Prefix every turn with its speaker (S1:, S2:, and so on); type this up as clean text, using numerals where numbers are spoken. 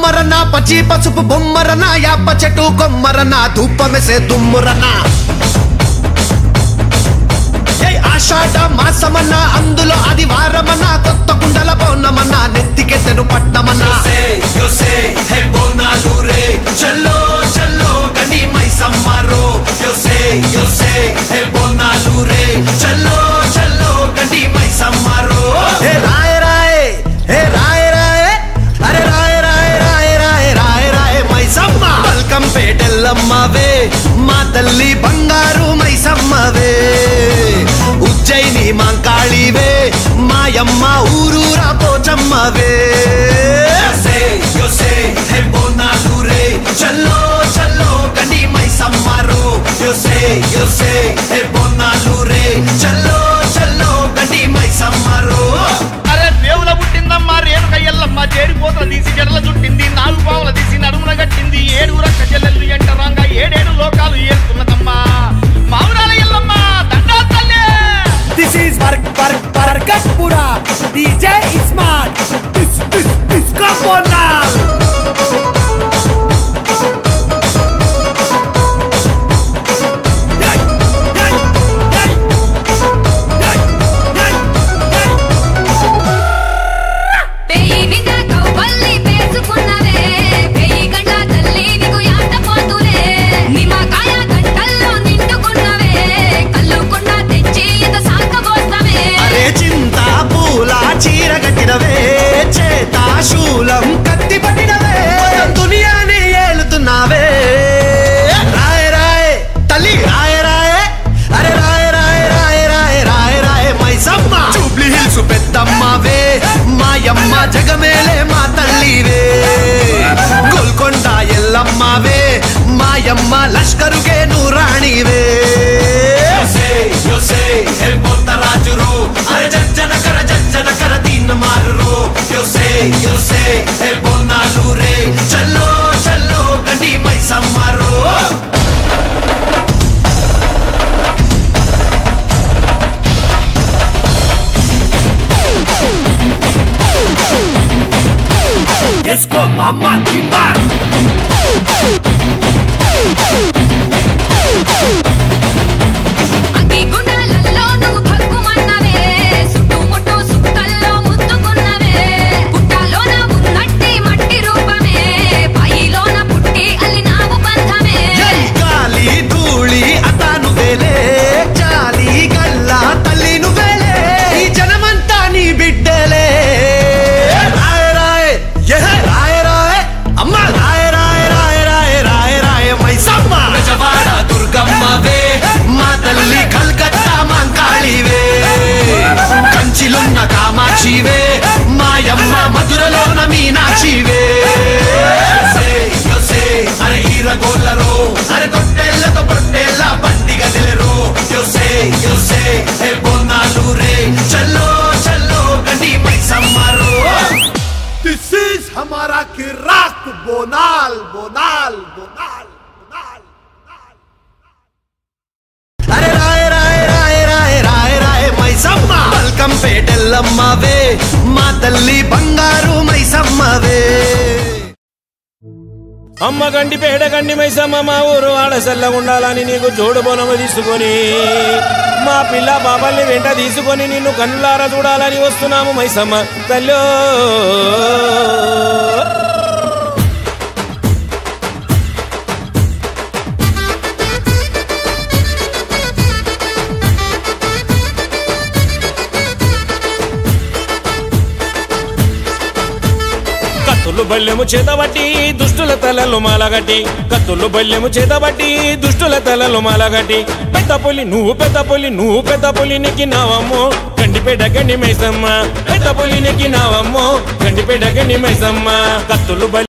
S1: కొమ్మరనా పచ్చి పసుపు బొమ్మరనా యాప చెట్టు కొమ్మరనా ధూపమెసే దుమ్మురనా ఆషాఢ మాసమన్నా అందులో ఆదివారమన్నా కొత్త కుండల పౌర్ణమన్నా నెత్తికెత్తెను పట్నమన్నా చల్లో చల్లో గని మైసమ్మ రో yo sé el bonalure చల్లో చల్లో గని మైసమ్మ రో హే రాయ్ రాయ్ హే రాయ్ రాయ్ అరే రాయ్ రాయ్ రాయ్ రాయ్ రాయ్ రాయ్ మైసమ్మ వెల్కమ్ పేటెల్లమ్మవే మా తల్లి బంగారు మైసమ్మవే ఉజ్జయిని మాంకాళివే మాయమ్మ ఊరూరా పోచమ్మవే yo sé el bonalure చల్లో చల్లో గని మైసమ్మ రో yo sé el bonalure చల్లో చల్లో గని మైసమ్మ రో
S2: అరే దేవుల పుట్టిందమ్మ రేణుక ఎల్లమ్మ చేరిపోతల తీసి జడల చుట్టింది నాలుగు పావుల తీసి నడుమున కట్టింది ఏడుగుర కజలెల్లు ఎంటరాంగా ఏడేడు లోకాలు ఏరుతున్నదమ్మా మావురాల ఎల్లమ్మ దండా తల్లి
S3: This is Barkatpura DJ Ismat Disco Bonal
S1: శూలం కత్తి పట్టినవే దునియాని ఏలుతున్నావే రాయ్ రాయ్ తల్లి రాయ్ రాయ్ అరే రాయ్ రాయ్ రాయ్ రాయ్ రాయ్ రాయ్ మైసమ్మ జూబ్లీ హిల్స్ పెద్దమ్మవే మాయమ్మ జగమేలే మా తల్లివే గోల్కొండ ఎల్లమ్మవే మాయమ్మ లష్కరుకే నూరాణివే yo sé el portarajo ro are jajjana kara din maru ro yo sé el bonalure challo challo gandi maysamma ro
S3: Disco Mama Timbar కామాక్షివే మాయమ్మ మధురలోన మీనాక్షివే yo sé అరే హీరగోళ్ళరో అరే తొట్టెళ్ళతో పొట్టెళ్ళ పండిగ దిలరో yo sé el bonalure చల్లో చల్లో గండి మైసమ్మ రో This is हमारा किराक बोनाल बोनाल बोनाल बोनाल
S1: అరే రాయ్ రాయ్ రాయ్ రాయ్ రాయ్ రాయ్ మైసమ్మ వెల్కమ్ పేటెల్లమ్మవే మా తల్లి బంగారు మైసమ్మవే
S4: అమ్మ గండి పేడ గండి మైసమ్మ మా ఊరు ఆడసల్లగుండాలని నీకు జోడు బొనము తీసుకొని మా పిల్ల బాబల్ని వెంట తీసుకొని నిన్ను కన్నులారా చూడాలని వస్తున్నాము మైసమ్మ తల్లో కత్తులు బల్లెము చేతబట్టి దుష్టుల తలలు మాలగట్టి కత్తులు బల్లెము చేతబట్టి దుష్టుల తలలు మాలగట్టి పెద్ద పులి నువ్వు పెద్ద పులి నెక్కినావమ్మో గండిపేట గండి మైసమ్మ పెద్ద పులి నెక్కినావమ్మో గండిపేట గండి మైసమ్మ కత్తులు